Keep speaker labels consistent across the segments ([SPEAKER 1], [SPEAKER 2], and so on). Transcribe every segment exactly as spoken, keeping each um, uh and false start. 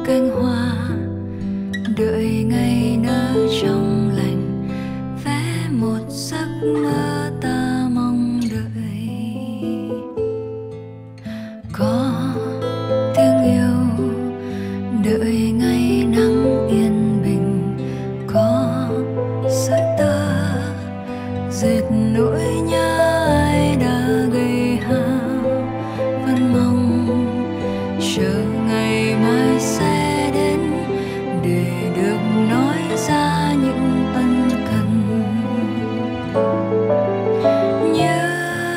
[SPEAKER 1] cánh hoa đợi ngày nở trong lành, vẽ một giấc mơ ta mong đợi. Có tiếng yêu đợi ngày nắng yên bình, có sợi tơ dệt nỗi nhớ ai đã gây hao, vẫn mong chờ ngày mai sẽ đến để được nói ra những ân cần. Nhớ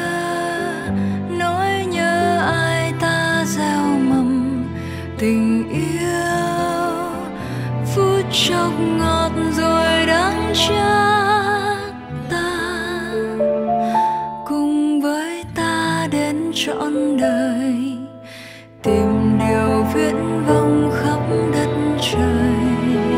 [SPEAKER 1] nỗi nhớ ai ta gieo mầm tình yêu, phút chốc ngọt rồi đắng chát. Ta cùng với ta đến trọn đời, tìm điều viễn vông khắp đất trời.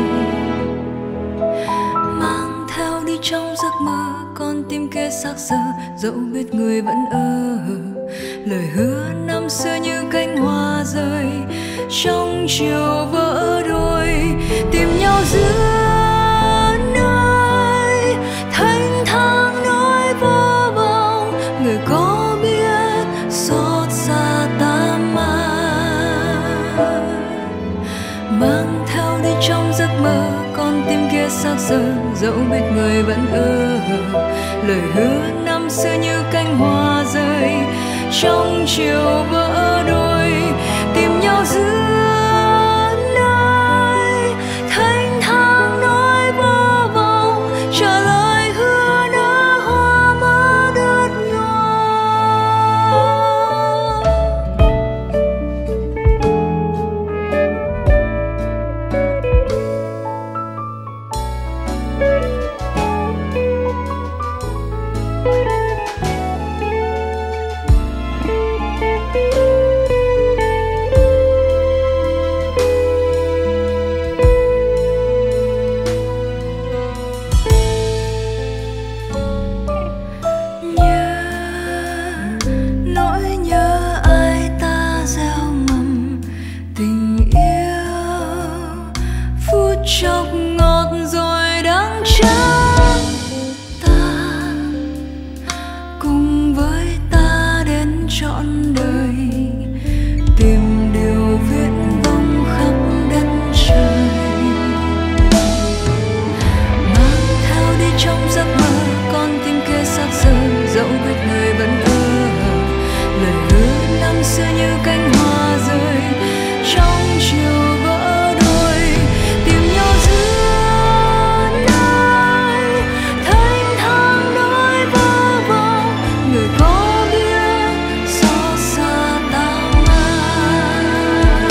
[SPEAKER 1] Mang theo đi trong giấc mơ con tim kia xác xơ, dẫu biết người vẫn ở. Lời hứa năm xưa như cánh hoa rơi trong chiều vỡ đôi, tìm nhau giữa nơi thanh thang nỗi vô vọng. Người có biết xót xa ta mang, mang theo đi trong giấc mơ con tim kia xác xơ, dẫu biết người vẫn ở. Lời hứa năm xưa như cánh hoa rơi trong chiều vỡ đôi, tìm nhau giữa nơi thanh thang nỗi vô vọng. Trả lời hứa nở hoa mơ đứt chốc ngọt rồi đắng chát. Ta cùng với ta đến trọn đời, tìm điều viễn vông khắp đất trời. Mang theo đi trong giấc mơ con tim kia xác xơ, dẫu biết người vẫn ở. Lời hứa năm xưa như cánh hoa rơi trong chiều vỡ đôi, tìm nhau giữa nơi thanh thang nỗi vô vọng. Người có biết xót xa ta mang,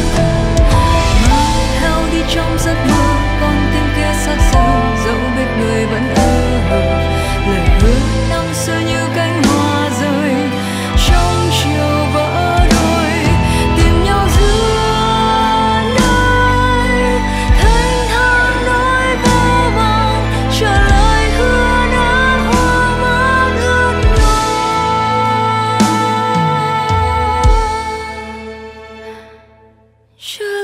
[SPEAKER 1] mang theo đi trong giấc mơ con tim kia xác xơ, dẫu biết người vẫn ở. Lời hứa năm xưa như cánh hoa rơi trong chiều vỡ đôi, tìm nhau giữa nơi thanh thang nỗi vô vọng. Trả lời hứa nở hoa mắt ướt nhòa.